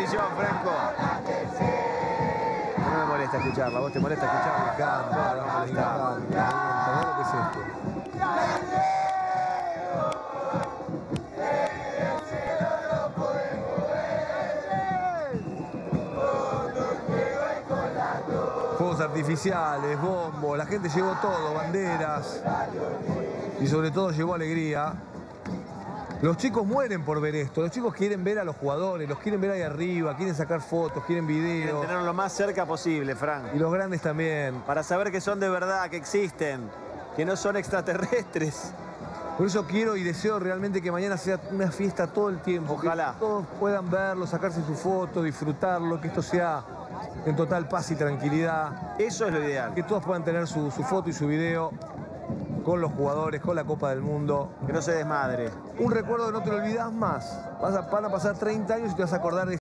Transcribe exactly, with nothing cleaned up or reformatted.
transmisión, Franco. No me molesta escucharla. ¿Vos te molesta escucharla? Me encanta, No, no me me molesta. encanta. ¿Sabés lo que es esto? Fuegos artificiales, bombos, la gente llevó todo, banderas y sobre todo llevó alegría. Los chicos mueren por ver esto, los chicos quieren ver a los jugadores, los quieren ver ahí arriba, quieren sacar fotos, quieren Quieren videos. tenerlo lo más cerca posible, Frank. Y los grandes también. Para saber que son de verdad, que existen, que no son extraterrestres. Por eso quiero y deseo realmente que mañana sea una fiesta todo el tiempo. Ojalá. Que todos puedan verlo, sacarse su foto, disfrutarlo, que esto sea en total paz y tranquilidad. Eso es lo ideal. Que todos puedan tener su, su foto y su video con los jugadores, con la Copa del Mundo. Que no se desmadre. Un recuerdo que no te lo olvidas más. Vas a, van a pasar treinta años y te vas a acordar de